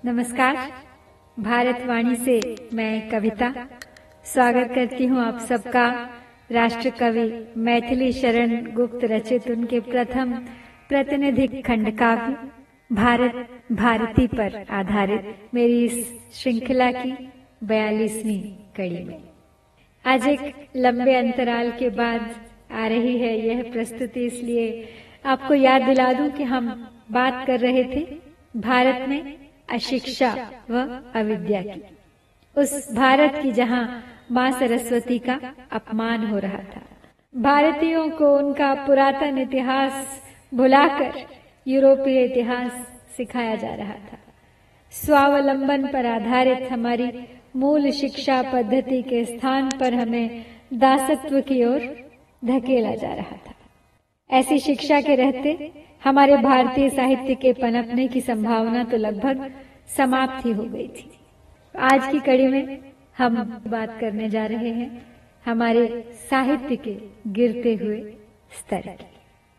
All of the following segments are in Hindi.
नमस्कार। भारतवाणी से मैं कविता स्वागत करती हूँ आप सबका राष्ट्र कवि मैथिली शरण गुप्त रचित उनके प्रथम प्रतिनिधि खंड काव्य भारत भारती पर आधारित मेरी इस श्रृंखला की 42वीं कड़ी में आज एक लंबे अंतराल के बाद आ रही है यह प्रस्तुति। इसलिए आपको याद दिला दूं कि हम बात कर रहे थे भारत में अशिक्षा व अविद्या की, उस भारत की जहां मां सरस्वती का अपमान हो रहा था। भारतीयों को उनका पुरातन इतिहास भुलाकर यूरोपीय इतिहास सिखाया जा रहा था। स्वावलंबन पर आधारित हमारी मूल शिक्षा पद्धति के स्थान पर हमें दासत्व की ओर धकेला जा रहा था। ऐसी शिक्षा के रहते हमारे भारतीय साहित्य के पनपने की संभावना तो लगभग समाप्त ही हो गई थी। आज की कड़ी में हम बात करने जा रहे हैं हमारे साहित्य के गिरते हुए स्तर की।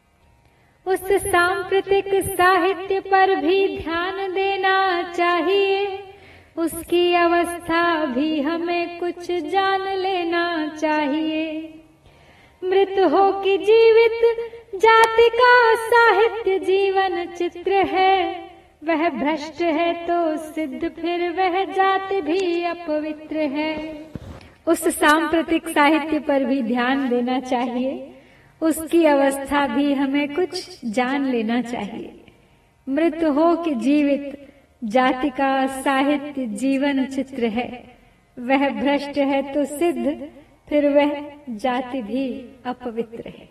उस सांप्रतिक साहित्य पर भी ध्यान देना चाहिए, उसकी अवस्था भी हमें कुछ जान लेना चाहिए। मृत हो कि जीवित जाति का साहित्य जीवन चित्र है, वह भ्रष्ट है तो सिद्ध फिर वह जाति भी अपवित्र है। उस सांप्रतिक साहित्य पर भी ध्यान देना चाहिए, उसकी अवस्था भी हमें कुछ जान लेना चाहिए। मृत हो कि जीवित जाति का साहित्य जीवन चित्र है, वह भ्रष्ट है तो सिद्ध फिर वह जाति भी अपवित्र है।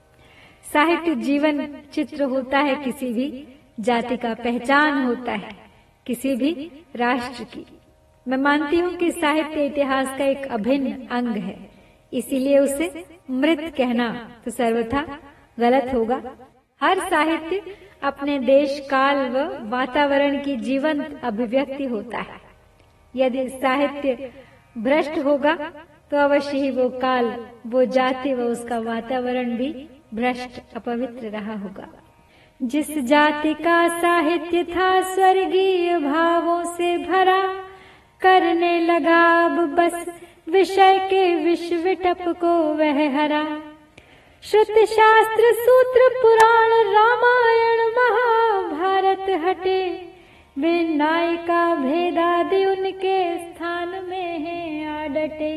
साहित्य जीवन चित्र होता है, किसी भी जाति का पहचान होता है, किसी भी राष्ट्र की। मैं मानती हूँ कि साहित्य इतिहास का एक अभिन्न अंग है, इसीलिए उसे मृत कहना तो सर्वथा गलत होगा। हर साहित्य अपने देश काल व वातावरण की जीवंत अभिव्यक्ति होता है। यदि साहित्य भ्रष्ट होगा तो अवश्य ही वो काल, वो जाति व उसका वातावरण भी भ्रष्ट अपवित्र रहा होगा। जिस जाति का साहित्य था स्वर्गीय भावों से भरा, करने लगा अब बस विषय के विष विटप को वह हरा। श्रुत शास्त्र सूत्र पुराण रामायण महाभारत हटे, वे नायिका भेदादि उनके स्थान में है आ डटे।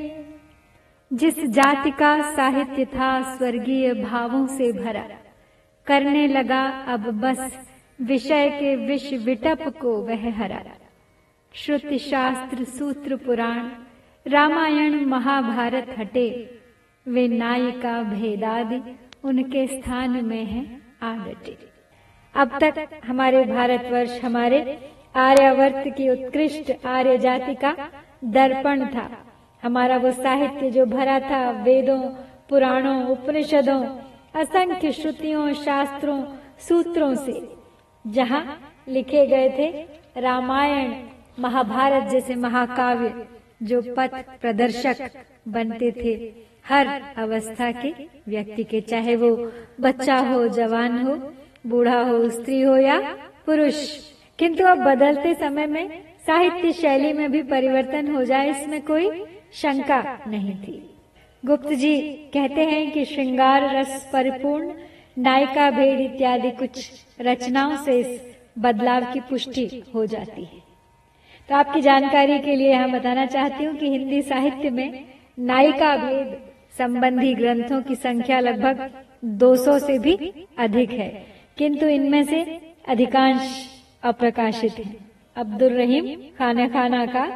जिस जाति का साहित्य था स्वर्गीय भावों से भरा, करने लगा अब बस विषय के विष विटप को वह हरा। श्रुति शास्त्र सूत्र पुराण रामायण महाभारत हटे, वे नायिका भेदादि उनके स्थान में है आ डटे। अब तक हमारे भारतवर्ष हमारे आर्यावर्त की उत्कृष्ट आर्य जाति का दर्पण था। हमारा वो साहित्य जो भरा था वेदों, पुराणों, उपनिषदों, असंख्य श्रुतियों, शास्त्रों, सूत्रों से, जहां लिखे गए थे रामायण महाभारत जैसे महाकाव्य जो पथ प्रदर्शक बनते थे हर अवस्था के व्यक्ति के, चाहे वो बच्चा हो, जवान हो, बूढ़ा हो, स्त्री हो या पुरुष। किंतु अब बदलते समय में साहित्य शैली में भी परिवर्तन हो जाए, इसमें कोई शंका नहीं थी। गुप्त जी कहते हैं कि श्रृंगार रस परिपूर्ण नायिका भेद इत्यादि कुछ रचनाओं से इस बदलाव की पुष्टि हो जाती है। तो आपकी जानकारी के लिए यहाँ बताना चाहती हूँ कि हिंदी साहित्य में नायिका भेद संबंधी ग्रंथों की संख्या लगभग 200 से भी अधिक है, किंतु इनमें से अधिकांश अप्रकाशित हैं। अब्दुल रहीम खाना का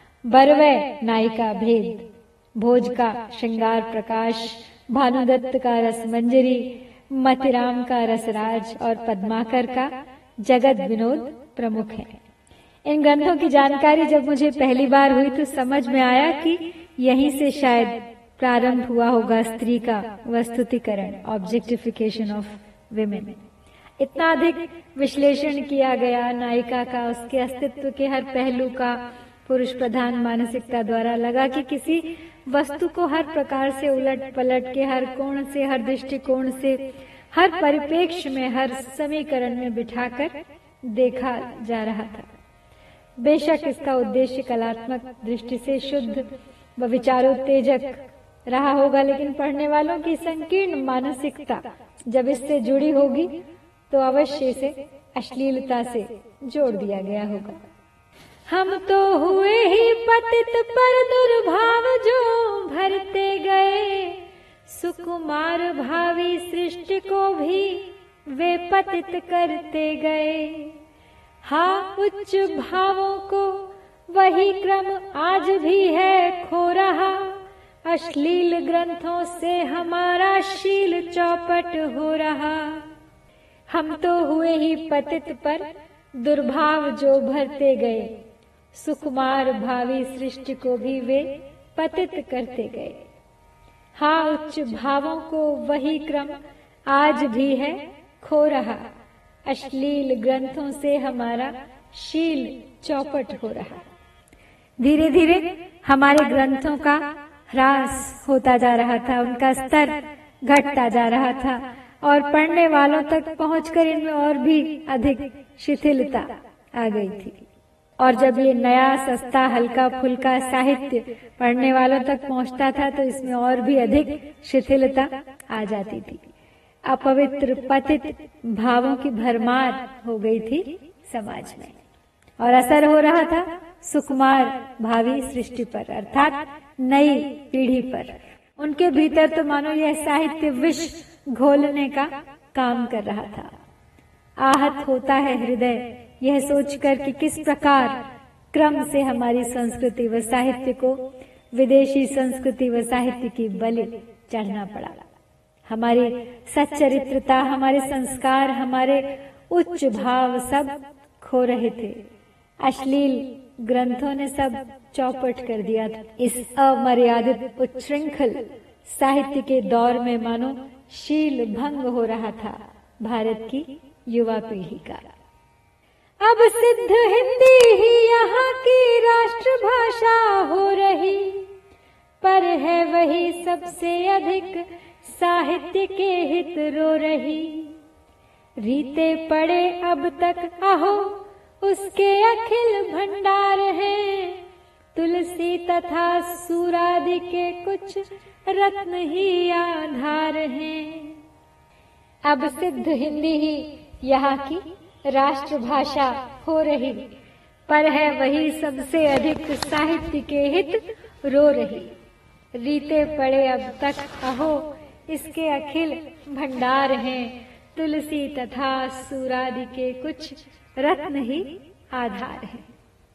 बरवै नायिका भेद, भोज का श्रृंगार प्रकाश, भानुदत्त का रसमंजरी, मतिराम का रसराज और पद्माकर का जगत विनोद प्रमुख है। इन ग्रंथों की जानकारी जब मुझे पहली बार हुई तो समझ में आया कि यहीं से शायद प्रारंभ हुआ होगा स्त्री का वस्तुतिकरण, ऑब्जेक्टिफिकेशन ऑफ विमेन। इतना अधिक विश्लेषण किया गया नायिका का, उसके अस्तित्व के हर पहलू का पुरुष प्रधान मानसिकता द्वारा लगा कि किसी वस्तु को हर प्रकार से उलट पलट के, हर कोण से, हर दृष्टिकोण से, हर परिप्रेक्ष्य में, हर समीकरण में बिठाकर देखा जा रहा था। बेशक इसका उद्देश्य कलात्मक दृष्टि से शुद्ध व विचारोत्तेजक रहा होगा, लेकिन पढ़ने वालों की संकीर्ण मानसिकता जब इससे जुड़ी होगी तो अवश्य इसे अश्लीलता से जोड़ दिया गया होगा। हम तो हुए ही पतित पर दुर्भाव जो भरते गए, सुकुमार भावी सृष्टि को भी वे पतित करते गए। हाँ, उच्च भावों को वही क्रम आज भी है खो रहा, अश्लील ग्रंथों से हमारा शील चौपट हो रहा। हम तो हुए ही पतित पर दुर्भाव जो भरते गए, सुकुमार भावी सृष्टि को भी वे पतित करते गए। हाँ, उच्च भावों को वही क्रम आज भी है खो रहा, अश्लील ग्रंथों से हमारा शील चौपट हो रहा। धीरे धीरे हमारे ग्रंथों का ह्रास होता जा रहा था, उनका स्तर घटता जा रहा था और पढ़ने वालों तक पहुंचकर इनमें और भी अधिक शिथिलता आ गई थी। और जब ये नया सस्ता हल्का फुल्का साहित्य पढ़ने वालों तक पहुंचता था तो इसमें और भी अधिक शिथिलता आ जाती थी। अपवित्र पतित भावों की भरमार हो गई थी समाज में और असर हो रहा था सुकुमार भावी सृष्टि पर, अर्थात नई पीढ़ी पर। उनके भीतर तो मानो यह साहित्य विष घोलने का काम कर रहा था। आहत होता है हृदय यह सोचकर कि किस प्रकार क्रम से हमारी संस्कृति व साहित्य को विदेशी संस्कृति व साहित्य की बलि चढ़ना पड़ा। हमारी सच्चरित्रता, हमारे संस्कार, हमारे उच्च भाव सब खो रहे थे। अश्लील ग्रंथों ने सब चौपट कर दिया था। इस अमर्यादित उच्छृंखल साहित्य के दौर में मानो शील भंग हो रहा था भारत की युवा पीढ़ी का। अब सिद्ध हिंदी ही यहाँ की राष्ट्रभाषा हो रही, पर है वही सबसे अधिक साहित्य के हित रो रही। रीते पड़े अब तक अहो उसके अखिल भंडार हैं, तुलसी तथा सूरादि के कुछ रत्न ही आधार हैं। अब सिद्ध हिंदी ही यहाँ की राष्ट्रभाषा हो रही, पर है वही सबसे अधिक साहित्य के हित रो रही। रीते पड़े अब तक अहो इसके अखिल भंडार हैं, तुलसी तथा सूरादि के कुछ रत्न ही आधार हैं।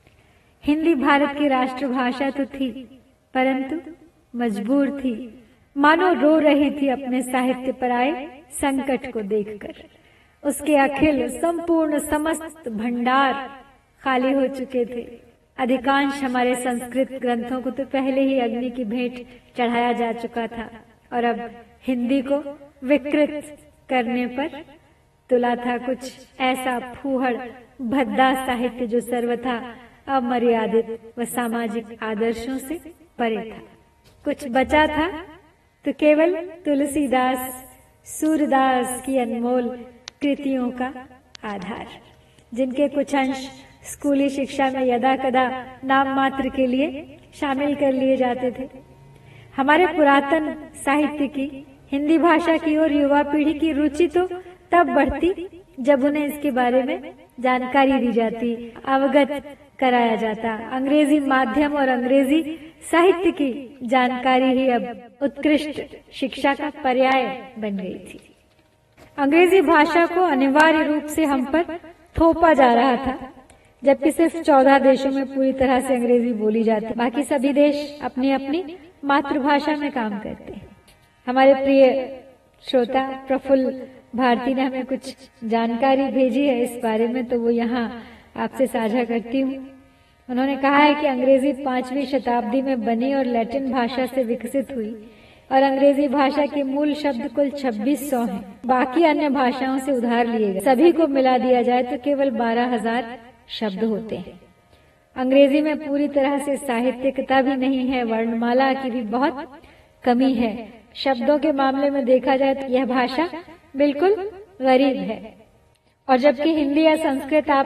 हिंदी भारत की राष्ट्रभाषा तो थी, परंतु मजबूर थी, मानो रो रही थी अपने साहित्य पर आए संकट को देखकर। उसके अखिल संपूर्ण समस्त भंडार खाली हो चुके थे। अधिकांश हमारे संस्कृत ग्रंथों को तो पहले ही अग्नि की भेंट चढ़ाया जा चुका था और अब हिंदी को विकृत करने पर तुला था कुछ ऐसा फूहड़ भद्दा साहित्य जो सर्वथा अमर्यादित व सामाजिक आदर्शों से परे था। कुछ बचा था तो केवल तुलसीदास सूरदास की अनमोल कृतियों का आधार, जिनके कुछ अंश स्कूली शिक्षा में यदा कदा नाम मात्र के लिए शामिल कर लिए जाते थे। हमारे पुरातन साहित्य की हिंदी भाषा की ओर युवा पीढ़ी की रुचि तो तब बढ़ती जब उन्हें इसके बारे में जानकारी दी जाती, अवगत कराया जाता। अंग्रेजी माध्यम और अंग्रेजी साहित्य की जानकारी ही अब उत्कृष्ट शिक्षा का पर्याय बन गई थी। अंग्रेजी भाषा को अनिवार्य रूप से हम पर थोपा जा रहा था, जबकि सिर्फ 14 देशों में पूरी तरह से अंग्रेजी बोली जाती। बाकी सभी देश अपनी अपनी मातृभाषा में काम करते हैं। हमारे प्रिय श्रोता प्रफुल्ल भारती ने हमें कुछ जानकारी भेजी है इस बारे में, तो वो यहाँ आपसे साझा करती हूँ। उन्होंने कहा है कि अंग्रेजी 5वीं शताब्दी में बनी और लैटिन भाषा से विकसित हुई और अंग्रेजी भाषा के मूल शब्द कुल 2600 हैं। बाकी अन्य भाषाओं से उधार लिए गए। सभी को मिला दिया जाए तो केवल 12,000 शब्द होते हैं। अंग्रेजी में पूरी तरह से साहित्यिकता भी नहीं है, वर्णमाला की भी बहुत कमी है। शब्दों के मामले में देखा जाए तो यह भाषा बिल्कुल गरीब है। और जबकि हिंदी या संस्कृत आप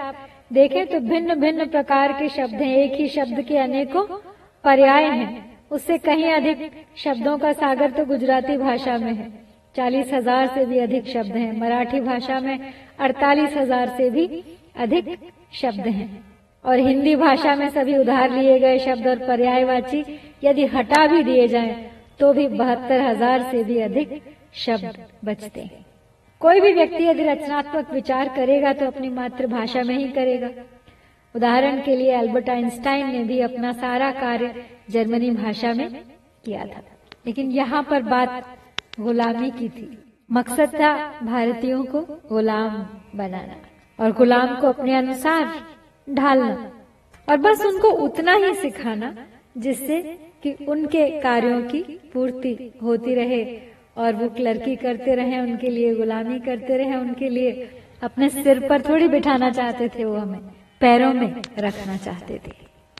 देखें तो भिन्न भिन्न प्रकार के शब्द हैं, एक ही शब्द के अनेकों पर्याय हैं। उससे कहीं अधिक शब्दों का सागर तो गुजराती भाषा में है, 40,000 से भी अधिक शब्द हैं। मराठी भाषा में 48,000 से भी अधिक शब्द हैं। और हिंदी भाषा में सभी उधार लिए गए शब्द और पर्यायवाची यदि हटा भी दिए जाएं तो भी 72,000 से भी अधिक शब्द बचते हैं। कोई भी व्यक्ति यदि रचनात्मक विचार करेगा तो अपनी मातृभाषा में ही करेगा। उदाहरण के लिए अल्बर्ट आइंस्टाइन ने भी अपना सारा कार्य जर्मनी भाषा में किया था, लेकिन यहाँ पर बात गुलामी की थी। मकसद था भारतीयों को गुलाम बनाना और गुलाम को अपने अनुसार ढालना, और बस उनको उतना ही सिखाना जिससे कि उनके कार्यों की पूर्ति होती रहे और वो क्लर्की करते रहे, उनके लिए गुलामी करते रहे, उनके लिए अपने सिर पर थोड़ी बिठाना चाहते थे, वो हमें पैरों में रखना चाहते थे।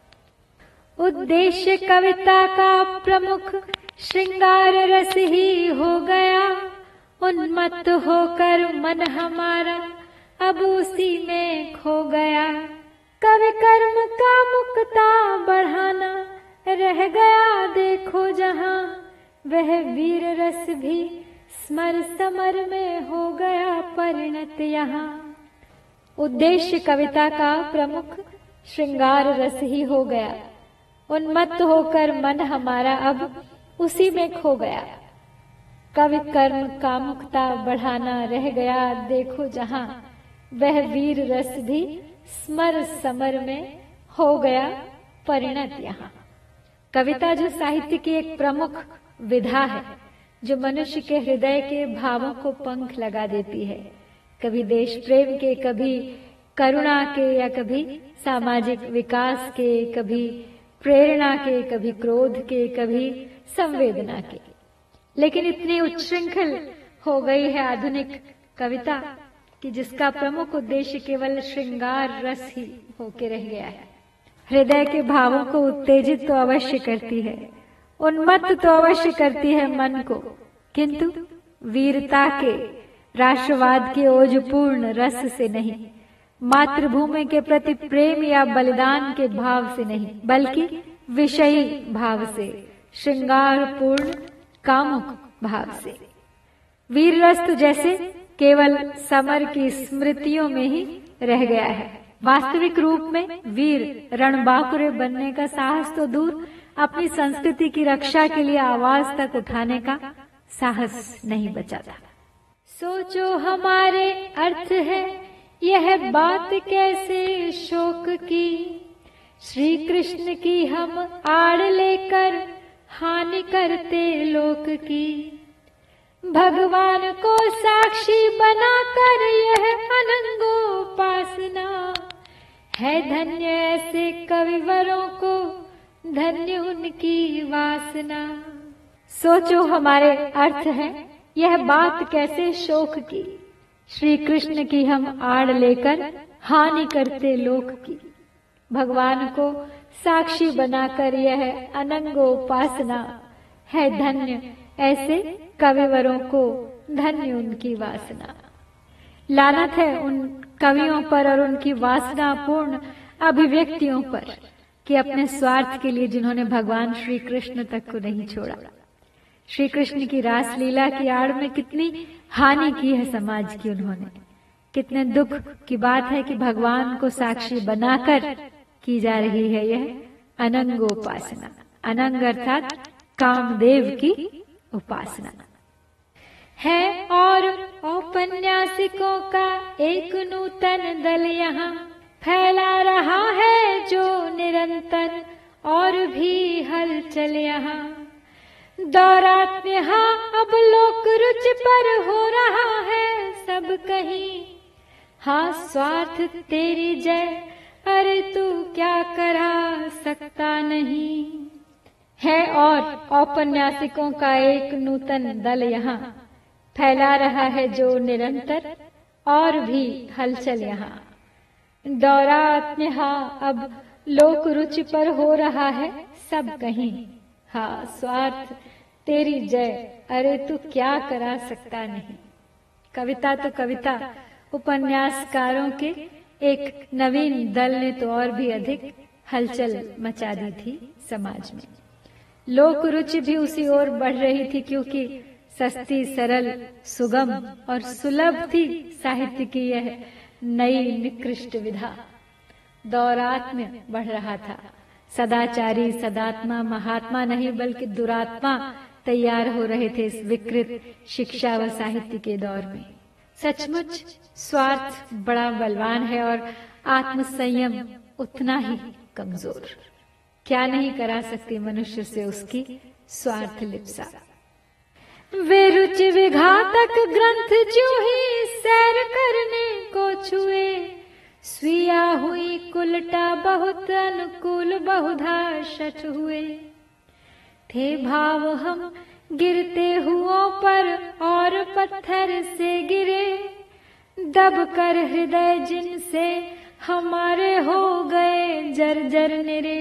उद्देश्य कविता का प्रमुख श्रृंगार रस ही हो गया, उन्मत्त होकर मन हमारा अब उसी में खो गया। कवि कर्म का मुक्ता बढ़ाना रह गया देखो जहां, वह वीर रस भी स्मर समर में हो गया परिणत यहाँ। उद्देश्य कविता का प्रमुख श्रृंगार रस ही हो गया, उन्मत्त होकर मन हमारा अब उसी में खो गया। कवि कर्म का मुक्ता बढ़ाना रह गया देखो जहां, वह वीर रस भी स्मर समर में हो गया परिणत यहाँ। कविता जो साहित्य की एक प्रमुख विधा है, जो मनुष्य के हृदय के भावों को पंख लगा देती है, कभी देश प्रेम के, कभी करुणा के, या कभी सामाजिक विकास के, कभी प्रेरणा के, कभी क्रोध के, कभी संवेदना के। लेकिन इतनी उच्छृंखल हो गई है आधुनिक कविता कि जिसका प्रमुख उद्देश्य केवल श्रृंगार रस ही होके रह गया है। हृदय के भावों को उत्तेजित तो अवश्य करती है, उन्मत्त तो अवश्य करती है मन को, किंतु वीरता के, राष्ट्रवाद के ओजपूर्ण रस से नहीं, मातृभूमि के प्रति प्रेम या बलिदान के भाव से नहीं, बल्कि विषयी भाव से, श्रृंगारपूर्ण कामुक भाव से। वीर रस तो जैसे केवल समर की स्मृतियों में ही रह गया है। वास्तविक रूप में वीर रणबांकुरे बनने का साहस तो दूर, अपनी संस्कृति की रक्षा के लिए आवाज तक उठाने का साहस नहीं बचा था। सोचो हमारे अर्थ है यह बात कैसे शोक की, श्री कृष्ण की हम आड़ लेकर हानि करते लोक की। भगवान को साक्षी बनाकर यह अनंगोपासना है, धन्य ऐसे कविवरों को धन्य उनकी वासना। सोचो हमारे अर्थ है यह बात कैसे शोक की, श्री कृष्ण की हम आड़ लेकर हानि करते लोक की। भगवान को साक्षी बनाकर यह अनंगोपासना है, धन्य ऐसे कविवरों को धन्य उनकी वासना। लानत है उन कवियों पर और उनकी वासनापूर्ण अभिव्यक्तियों पर कि अपने स्वार्थ के लिए जिन्होंने भगवान श्री कृष्ण तक को नहीं छोड़ा। श्री कृष्ण की रासलीला की आड़ में कितनी हानि की है समाज की उन्होंने। कितने दुख की बात है कि भगवान को साक्षी बनाकर की जा रही है यह अनंगोपासना। अनंग अर्थात कामदेव की उपासना है। और औपन्यासिकों का एक नूतन दल यहाँ फैला रहा है जो निरंतर, और भी हलचल यहाँ दौरात यहाँ अब लोक रुचि पर हो रहा है सब कहीं। हाँ स्वार्थ तेरी जय, अरे तू क्या करा सकता नहीं है। और औपन्यासिकों का एक नूतन दल यहाँ फैला रहा है जो निरंतर, और भी हलचल यहाँ दौरात यहाँ अब लोक रुचि पर हो रहा है सब कहीं। हाँ स्वार्थ तेरी जय, अरे तू क्या करा सकता नहीं। कविता तो कविता उपन्यासकारों के एक नवीन दल ने तो और भी अधिक हलचल मचा दी थी समाज में। लोक रुचि भी उसी ओर बढ़ रही थी, क्योंकि सस्ती, सरल, सुगम और सुलभ थी साहित्य की यह नई निकृष्ट विधा। दौरात्म्य बढ़ रहा था। सदाचारी, सदात्मा, महात्मा नहीं बल्कि दुरात्मा तैयार हो रहे थे इस विकृत शिक्षा व साहित्य के दौर में। सचमुच स्वार्थ बड़ा बलवान है और आत्मसंयम उतना ही कमजोर। क्या नहीं करा सकती मनुष्य से उसकी स्वार्थ लिप्सा। वे रुचि विघातक ग्रंथ जो ही सैर करने को छुए, स्वीया हुई कुलटा बहुत अनुकूल बहुधा शठ हुए। थे भाव हम गिरते हुओं पर और पत्थर से गिरे, दब कर हृदय जिनसे हमारे हो गए जर्जर निरे।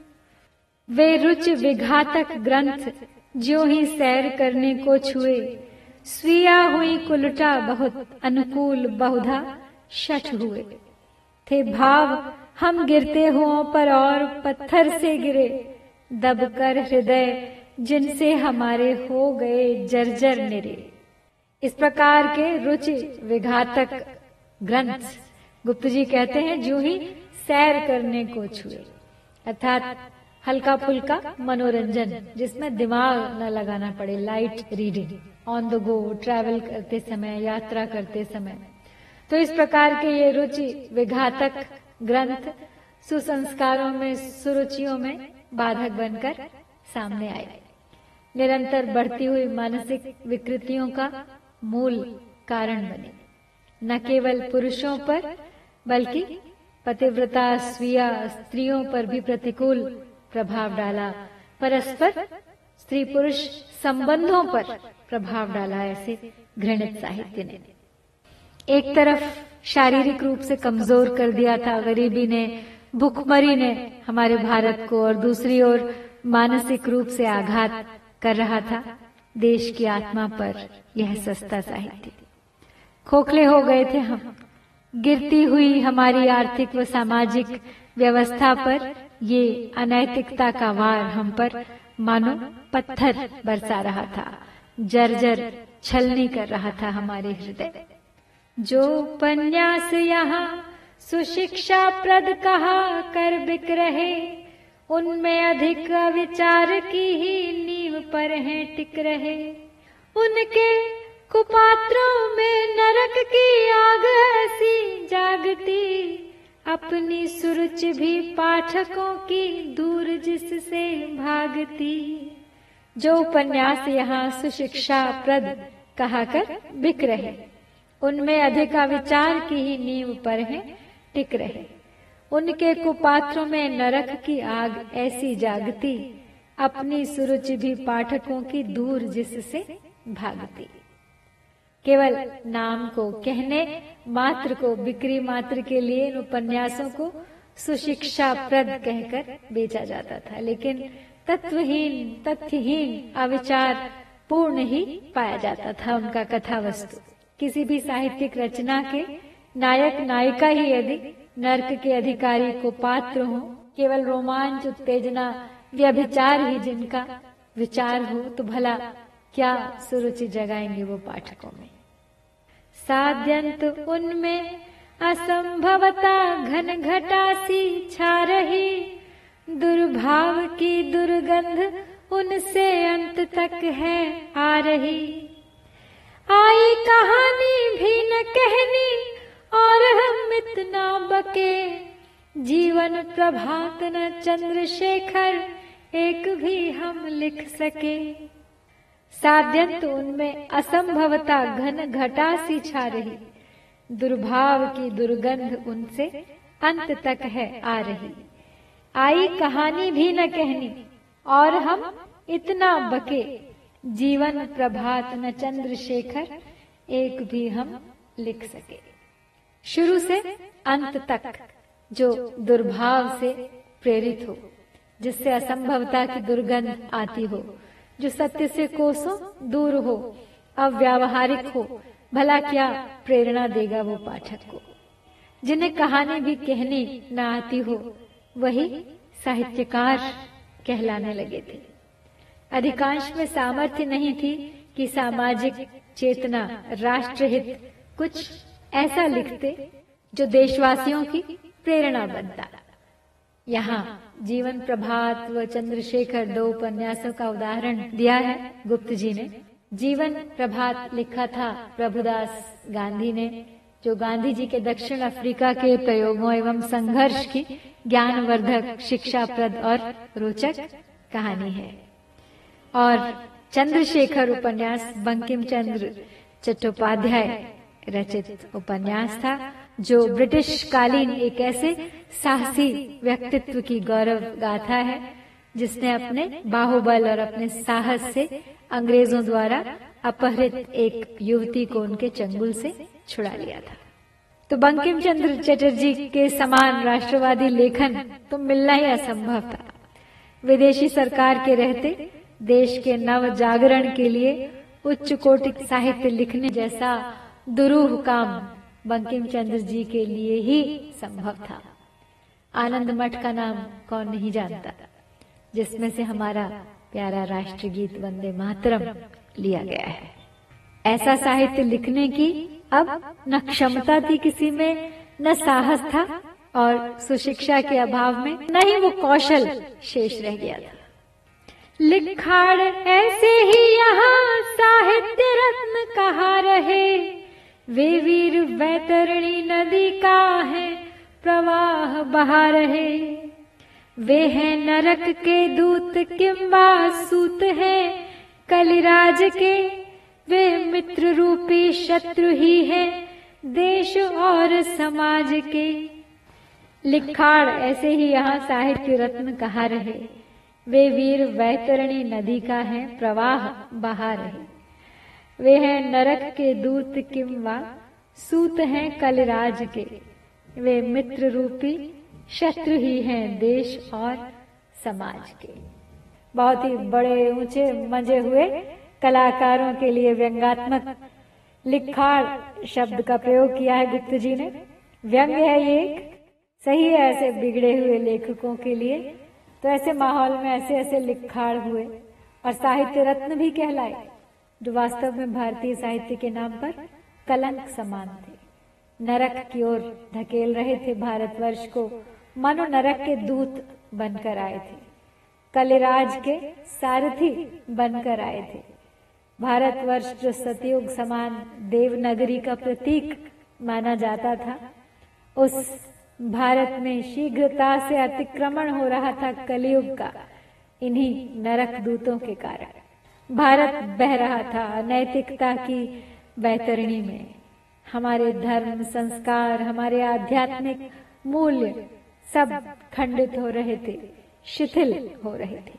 वे रुचि विघातक ग्रंथ ज्यों ही सैर करने को छुए, स्वीया हुई कुलटा बहुत अनुकूल बहुधा शठ हुए। थे भाव हम गिरते हुओं पर और पत्थर से गिरे, दब कर हृदय जिनसे हमारे हो गए जर्जर निरे। इस प्रकार के रुचि विघातक ग्रंथ गुप्त जी कहते हैं जो ही सैर करने को छुए, अर्थात हल्का फुल्का मनोरंजन जिसमें दिमाग न लगाना पड़े, light reading, on the go, travel करते समय, यात्रा करते समय। तो इस प्रकार के ये रुचि विघातक ग्रंथ सुसंस्कारों में, सुरुचियों में बाधक बनकर सामने आए। निरंतर बढ़ती हुई मानसिक विकृतियों का मूल कारण बने। न केवल पुरुषों पर बल्कि पतिव्रता स्वीया स्त्रियों पर भी प्रतिकूल प्रभाव डाला। परस्पर स्त्री पुरुष संबंधों पर प्रभाव डाला ऐसे घृणित साहित्य ने। एक तरफ शारीरिक रूप से कमजोर कर दिया था गरीबी ने, भूखमरी ने हमारे भारत को, और दूसरी ओर मानसिक रूप से आघात कर रहा था देश की आत्मा पर यह सस्ता साहित्य। खोखले हो गए थे हम। गिरती हुई हमारी आर्थिक व सामाजिक व्यवस्था पर ये अनैतिकता का वार हम पर मानो पत्थर बरसा रहा था, जर्जर छलनी कर रहा था हमारे हृदय। जो उपन्यास यहाँ सुशिक्षा प्रद कहा कर बिक रहे, उनमें अधिक विचार की ही नींव पर हैं टिक रहे। उनके कुपात्रों में नरक की आग ऐसी जागती, अपनी सुरुचि भी पाठकों की दूर जिससे भागती। जो उपन्यास यहाँ सुशिक्षा प्रद कहा कर बिक रहे, उनमें अधिक विचार की ही नींव पर है टिक रहे। उनके कुपात्रों में नरक की आग ऐसी जागती, अपनी सुरुचि भी पाठकों की दूर जिससे भागती। केवल नाम को, कहने मात्र को, बिक्री मात्र के लिए इन उपन्यासों को सुशिक्षा प्रद कहकर बेचा जाता था, लेकिन तत्वहीन, तथ्यहीन, अविचार पूर्ण ही पाया जाता था उनका कथा वस्तु। किसी भी साहित्यिक रचना के नायक नायिका ही यदि नर्क के अधिकारी को पात्र हो, केवल रोमांच, उत्तेजना, व्यभिचार ही जिनका विचार हो, तो भला क्या सुरुचि जगाएंगे वो पाठकों में। साध्यंत उनमें असंभवता घन घटासी छा रही, दुर्भाव की दुर्गंध उनसे अंत तक है आ रही। आई कहानी भी न कहनी और हम इतना बके, जीवन प्रभात न चंद्रशेखर एक भी हम लिख सके। साध्यंत उनमें असंभवता घन घटा सी छा रही, दुर्भाव की दुर्गंध उनसे अंत तक है आ रही। आई कहानी भी न कहनी और हम इतना बके, जीवन प्रभात न चंद्रशेखर एक भी हम लिख सके। शुरू से अंत तक जो दुर्भाव से प्रेरित हो, जिससे असंभवता की दुर्गंध आती हो, जो सत्य से कोसों दूर हो, अव्यावहारिक हो, भला क्या प्रेरणा देगा वो पाठक को। जिन्हें कहानी भी कहनी न आती हो, वही साहित्यकार कहलाने लगे थे। अधिकांश में सामर्थ्य नहीं थी कि सामाजिक चेतना, राष्ट्रहित कुछ ऐसा लिखते जो देशवासियों की प्रेरणा बनता। यहाँ जीवन प्रभात व चंद्रशेखर 2 उपन्यासों का उदाहरण दिया है गुप्त जी ने। जीवन प्रभात लिखा था प्रभुदास गांधी ने, जो गांधी जी के दक्षिण अफ्रीका के प्रयोगों एवं संघर्ष की ज्ञानवर्धक, शिक्षाप्रद और रोचक कहानी है। और चंद्रशेखर उपन्यास बंकिम चंद्र चट्टोपाध्याय रचित उपन्यास था, जो ब्रिटिश कालीन एक ऐसे साहसी व्यक्तित्व की गौरव गाथा है जिसने अपने बाहुबल और अपने साहस से अंग्रेजों द्वारा अपहरित एक युवती को उनके चंगुल से छुड़ा लिया था। तो बंकिम चंद्र चटर्जी के समान राष्ट्रवादी लेखन तो मिलना ही असंभव था। विदेशी सरकार के रहते देश के नव जागरण के लिए उच्च कोटि साहित्य लिखने जैसा दुरूह काम बंकिम चंद्र जी के लिए ही संभव था। आनंद मठ का नाम कौन नहीं जानता, जिसमें से हमारा प्यारा राष्ट्रगीत वंदे मातरम लिया गया है। ऐसा साहित्य लिखने की अब न क्षमता थी किसी में, न साहस था, और सुशिक्षा के अभाव में न ही वो कौशल शेष रह गया था। लिखाड़ ऐसे ही यहाँ साहित्य रत्न कहा रहे, वे वीर वैतरणी नदी का है प्रवाह बहा रहे। वे हैं नरक के दूत किंबा सूत हैं कलिराज के, वे मित्र रूपी शत्रु ही हैं देश और समाज के। लिखाड़ ऐसे ही यहाँ साहित्य रत्न कहा रहे, वे वीर वैतरणी नदी का है प्रवाह बहा रहे। वे हैं नरक के दूत किंवा सूत हैं कलिराज के, वे मित्र रूपी शत्रु ही हैं देश और समाज के। बहुत ही बड़े ऊंचे मंजे हुए कलाकारों के लिए व्यंग्यात्मक लिखाड़ शब्द का प्रयोग किया है गुप्त जी ने। व्यंग है ये एक, सही है ऐसे बिगड़े हुए लेखकों के लिए। तो ऐसे माहौल में ऐसे ऐसे लिखाड़ हुए और साहित्य रत्न भी कहलाए, जो वास्तव में भारतीय साहित्य के नाम पर कलंक समान थे। नरक की ओर धकेल रहे थे भारतवर्ष को, मानो नरक के दूत बनकर आए थे, कलिराज के सारथी बनकर आए थे। भारतवर्ष जो सतयुग समान देवनगरी का प्रतीक माना जाता था, उस भारत में शीघ्रता से अतिक्रमण हो रहा था कलयुग का, इन्हीं नरक दूतों के कारण। भारत बह रहा था अनैतिकता की वैतरणी में। हमारे धर्म, संस्कार, हमारे आध्यात्मिक मूल्य सब खंडित हो रहे थे, शिथिल हो रहे थे।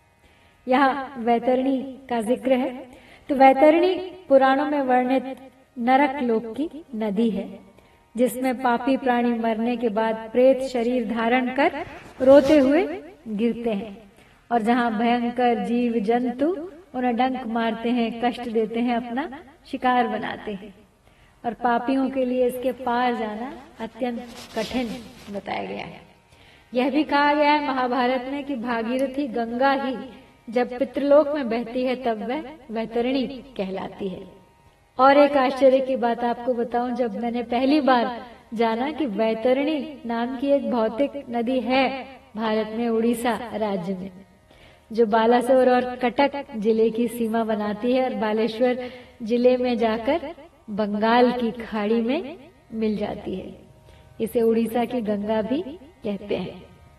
यहाँ वैतरणी का जिक्र है, तो वैतरणी पुराणों में वर्णित नरक लोक की नदी है, जिसमें पापी प्राणी मरने के बाद प्रेत शरीर धारण कर रोते हुए गिरते हैं, और जहाँ भयंकर जीव जंतु उन्हें डंक मारते हैं, कष्ट देते हैं, अपना शिकार बनाते हैं। और पापियों के लिए इसके पार जाना अत्यंत कठिन बताया गया है। यह भी कहा गया है महाभारत में कि भागीरथी गंगा ही जब पितृलोक में बहती है तब वह वैतरणी कहलाती है। और एक आश्चर्य की बात आपको बताऊं, जब मैंने पहली बार जाना कि वैतरणी नाम की एक भौतिक नदी है भारत में, उड़ीसा राज्य में, जो बालासोर और कटक जिले की सीमा बनाती है और बालेश्वर जिले में जाकर बंगाल की खाड़ी में मिल जाती है। इसे उड़ीसा की गंगा भी कहते हैं।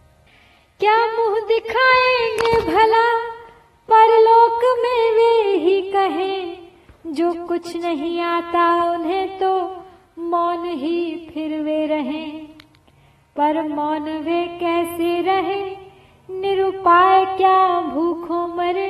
क्या मुंह दिखाएंगे भला परलोक में वे ही कहें, जो कुछ नहीं आता उन्हें तो मौन ही फिर वे रहें। पर मौन वे कैसे रहे, निरुपाय क्या भूखों मरे।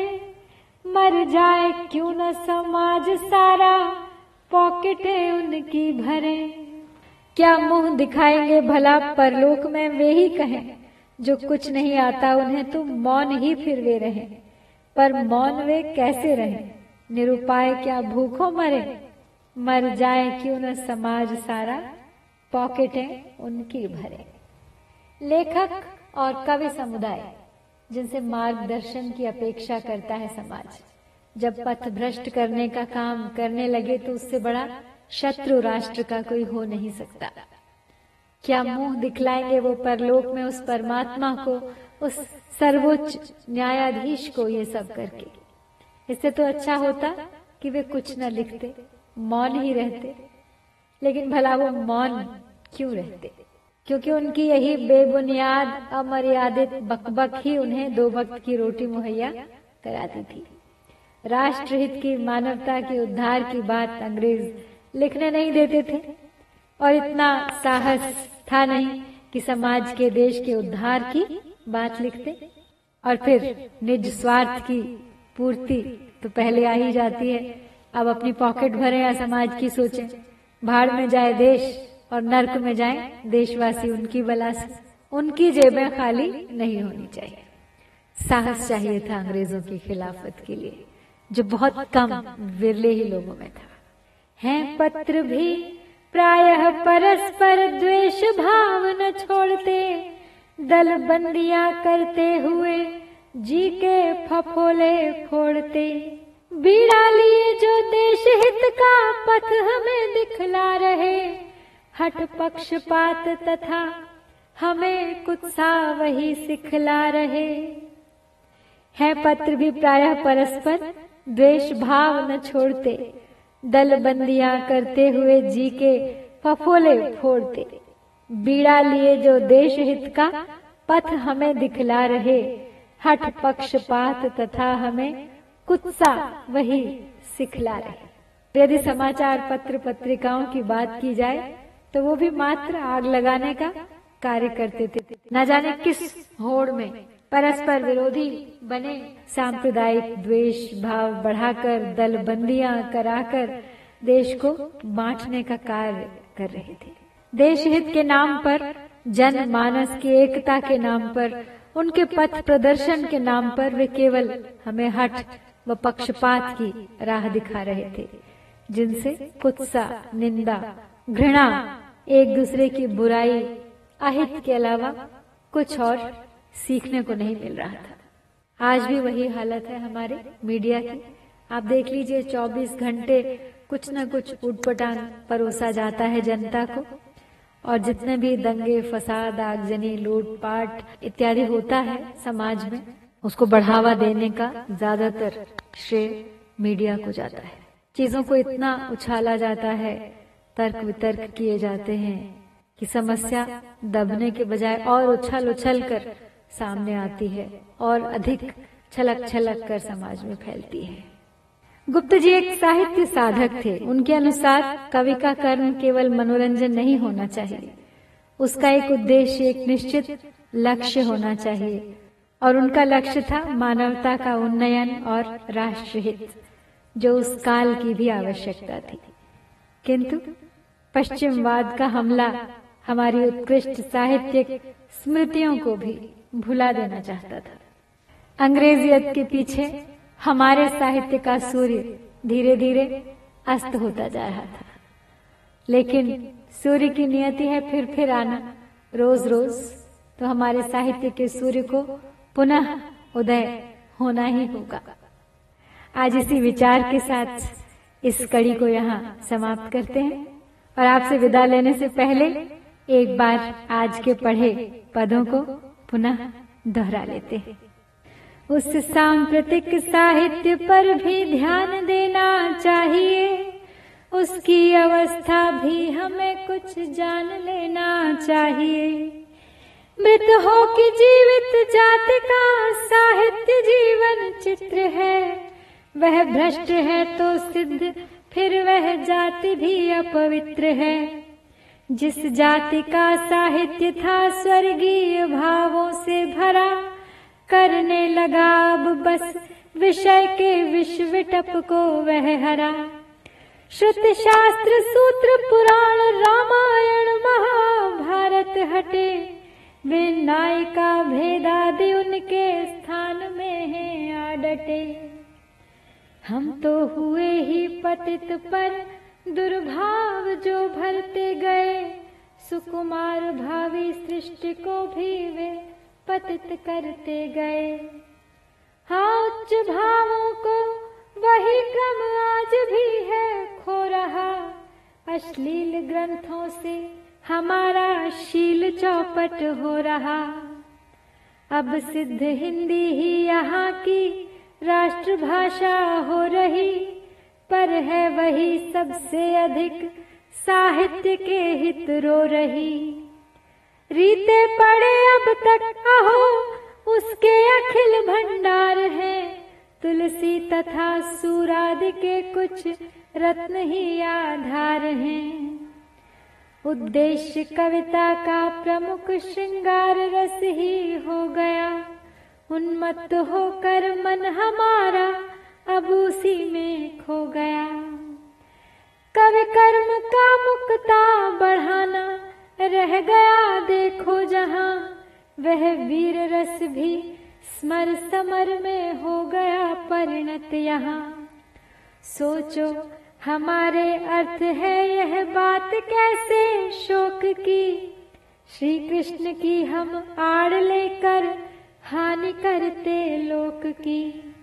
मर जाए क्यों न समाज सारा, पॉकेटें उनकी भरे। क्या मुंह दिखाएंगे भला परलोक में वे ही कहें, जो कुछ नहीं आता उन्हें तो मौन ही फिर वे रहें। पर मौन वे कैसे रहें, निरुपाय क्या भूखों मरे। मर जाए क्यों न समाज सारा, पॉकेटें उनकी भरे। लेखक और कवि समुदाय जिनसे मार्गदर्शन की अपेक्षा करता है समाज, जब पथ भ्रष्ट करने का काम करने लगे तो उससे बड़ा शत्रु राष्ट्र का कोई हो नहीं सकता। क्या मुंह दिखलाएंगे वो परलोक में उस परमात्मा को, उस सर्वोच्च न्यायाधीश को ये सब करके। इससे तो अच्छा होता कि वे कुछ न लिखते, मौन ही रहते। लेकिन भला वो मौन क्यों रहते? क्योंकि उनकी यही बेबुनियाद अमर्यादित बकबक ही उन्हें 2 वक्त की रोटी मुहैया कराती थी। राष्ट्रहित की, मानवता के उद्धार की बात अंग्रेज लिखने नहीं देते थे, और इतना साहस था नहीं कि समाज के, देश के उद्धार की बात लिखते। और फिर निज स्वार्थ की पूर्ति तो पहले आ ही जाती है। अब अपनी पॉकेट भरे या समाज की सोचें। भाड़ में जाए देश और नर्क में जाए देशवासी उनकी बला से। उनकी जेबें खाली नहीं होनी चाहिए। साहस चाहिए था अंग्रेजों की खिलाफत के लिए, जो बहुत कम विरले ही लोगों में था। हैं पत्र भी प्रायः परस्पर द्वेष भाव न छोड़ते, दल बंदियां करते हुए जी के फफोले फोड़ते। बीड़ा लिए जो देश हित का पथ हमें दिखला रहे, हठ पक्षपात तथा हमें कुत्सा वही सिखला रहे। है पत्र भी प्रायः परस्पर द्वेष भाव न छोड़ते, दल बंदियां करते हुए जी के फफोले फोड़ते। बीड़ा लिए जो देश हित का पथ हमें दिखला रहे, हठ पक्षपात तथा हमें कुत्सा वही सिखला रहे। यदि समाचार पत्र पत्रिकाओं की बात की जाए तो वो भी मात्र आग लगाने का कार्य करते थे। न जाने किस होड़ में परस्पर विरोधी बने सांप्रदायिक द्वेष भाव बढ़ाकर, दल बंदियां कराकर देश को बांटने का कार्य कर रहे थे। देश हित के नाम पर, जनमानस की एकता के नाम पर, उनके पथ प्रदर्शन के नाम पर वे केवल हमें हठ व पक्षपात की राह दिखा रहे थे, जिनसे कुत्सा, निंदा, घृणा, एक दूसरे की बुराई, अहित के अलावा कुछ और सीखने को नहीं मिल रहा था। आज भी वही हालत है हमारे मीडिया की। आप देख लीजिए, 24 घंटे कुछ न कुछ उटपटांग परोसा जाता है जनता को, और जितने भी दंगे, फसाद, आगजनी, लूटपाट इत्यादि होता है समाज में, उसको बढ़ावा देने का ज्यादातर श्रेय मीडिया को जाता है। चीजों को इतना उछाला जाता है, तर्क वितर्क किए जाते हैं कि समस्या दबने के बजाय और उछल उछल कर सामने आती है और अधिक छलक छलक कर समाज में फैलती है। गुप्त जी एक साहित्य साधक थे। उनके अनुसार कवि का कर्म केवल मनोरंजन नहीं होना चाहिए, उसका एक उद्देश्य, एक निश्चित लक्ष्य होना चाहिए, और उनका लक्ष्य था मानवता का उन्नयन और राष्ट्रहित, जो उस काल की भी आवश्यकता थी। किंतु पश्चिमवाद का हमला हमारी उत्कृष्ट साहित्यिक स्मृतियों को भी भुला देना चाहता था। अंग्रेजियत के पीछे हमारे साहित्य का सूर्य धीरे धीरे अस्त होता जा रहा था, लेकिन सूर्य की नियति है फिर आना, रोज रोज, तो हमारे साहित्य के सूर्य को पुनः उदय होना ही होगा। आज इसी विचार के साथ इस कड़ी को यहाँ समाप्त करते हैं, और आपसे विदा लेने से पहले एक बार आज के पढ़े पदों को पुनः दोहरा लेते हैं। उस सांप्रतिक साहित्य पर भी ध्यान देना चाहिए, उसकी अवस्था भी हमें कुछ जान लेना चाहिए। मृत हो कि जीवित जाति का साहित्य जीवन चित्र है, वह भ्रष्ट है तो सिद्ध फिर वह जाति भी अपवित्र है। जिस जाति का साहित्य था स्वर्गीय भावों से भरा, करने लगा अब बस विषय के विश्व टप को वह हरा। श्रुत शास्त्र सूत्र पुराण रामायण महाभारत हटे, वे नायिका भेदादि उनके स्थान में हैं आ डटे। हम तो हुए ही पतित पर दुर्भाव जो भरते गए, सुकुमार भावी सृष्टि को भी वे पतित करते गए। हाँ, उच्च भावों को वही क्रम आज भी है खो रहा। अश्लील ग्रंथों से हमारा शील चौपट हो रहा। अब सिद्ध हिंदी ही यहाँ की राष्ट्रभाषा हो रही, पर है वही सबसे अधिक साहित्य के हित रो रही। रीते पड़े अब तक अहो उसके अखिल भंडार हैं, तुलसी तथा सूरादि के कुछ रत्न ही आधार हैं। उद्देश्य कविता का प्रमुख श्रृंगार रस ही हो गया, उन्मत्त होकर मन हमारा अब उसी में खो गया। कवि कर्म का मुक्ता बढ़ाना रह गया देखो जहां, वह वीर रस भी स्मर समर में हो गया परिणत यहाँ। सोचो हमारे अर्थ है यह बात कैसे शोक की, श्री कृष्ण की हम आड़ लेकर हानि करते लोक की।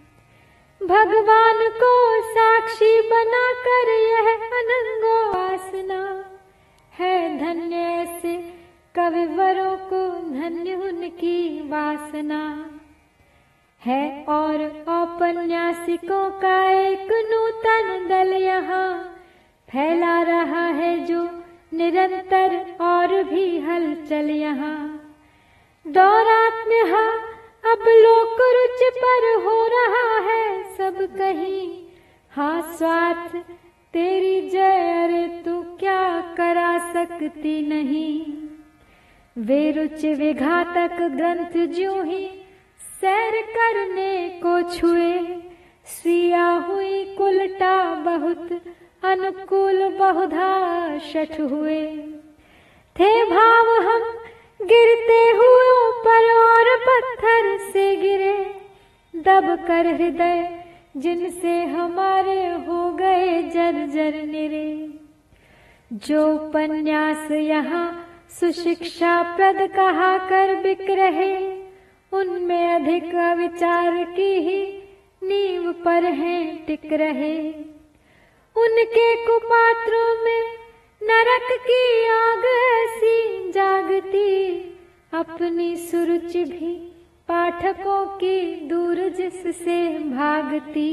भगवान को साक्षी बनाकर यह अनंगो वासना है, धन्य ऐसे कविवरों को धन्य उनकी वासना है। और औपन्यासिकों का एक नूतन दल यहाँ फैला रहा है जो निरंतर और भी हलचल यहाँ। दौरात्म्य अब लोक रुचि पर हो रहा है सब कहीं। हाँ स्वार्थ तेरी जय, अरे तू क्या करा सकती नहीं। वे रुचि विघातक ग्रंथ ज्यों ही सैर करने को छुए, सिया हुई कुलटा बहुत अनुकूल बहुधा शठ हुए। थे भाव हम गिरते हुए ऊपर और पत्थर से गिरे, दब कर हृदय जिनसे हमारे हो गए जर्जर निरे। जो उपन्यास यहाँ सुशिक्षा प्रद कहा कर बिक रहे, उनमें अधिक विचार की ही नींव पर हैं टिक रहे। उनके कुपात्रों में नरक की आग ऐसी जागती, अपनी सुरुचि भी पाठकों की दूर जिससे भागती।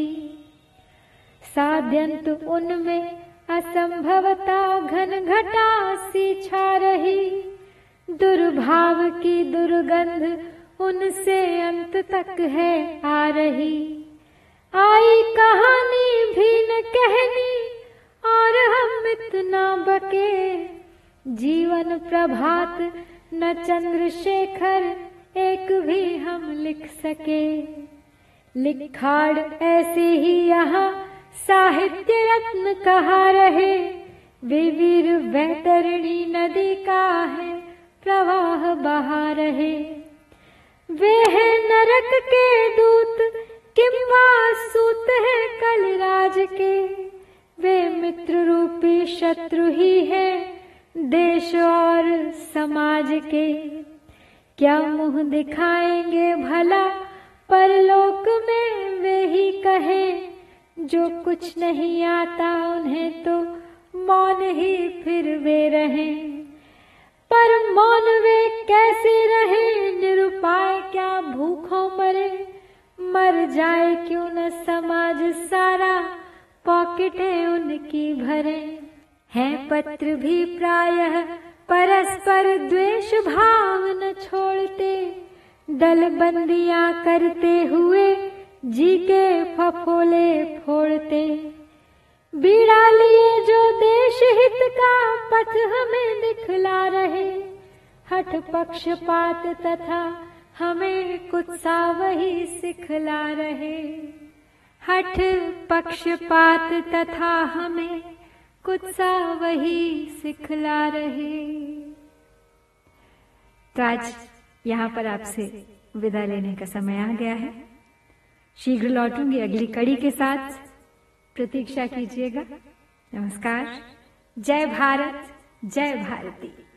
साध्यंत उनमें असंभवता घन घटा सी छा रही, दुर्भाव की दुर्गंध उनसे अंत तक है आ रही। आई कहानी भी न कहनी और हम इतना बके, जीवन प्रभात न चंद्रशेखर एक भी हम लिख सके। लिखाड़ ऐसे ही यहाँ साहित्य रत्न कहा रहे, वे वीर वैतरणी नदी का है प्रवाह बहा रहे। वे है नरक के दूत किंवा सूत है कलराज के, वे मित्र रूपी शत्रु ही है देश और समाज के। क्या मुंह दिखाएंगे भला परलोक में वे ही कहें, जो कुछ नहीं आता उन्हें तो मौन ही फिर वे रहें। पर मौन वे कैसे रहे निरुपाय, क्या भूखों मरे, मर जाए क्यों न समाज सारा, पॉकेटें उनकी भरे। हैं पत्र भी प्रायः परस्पर द्वेष भाव न छोड़ते, दल बंदियां करते हुए जी के फफोले फोड़ते। बीड़ा लिए जो देश हित का पथ हमें दिखला रहे, हठ पक्षपात तथा हमें कुत्सा वही सिखला रहे। हठ पक्षपात तथा हमें कुत्सा वही सिखला रहे। तो आज यहाँ पर आपसे विदा लेने का समय आ गया है। शीघ्र लौटूंगी अगली कड़ी के साथ, प्रतीक्षा कीजिएगा। नमस्कार। जय भारत, जय भारती।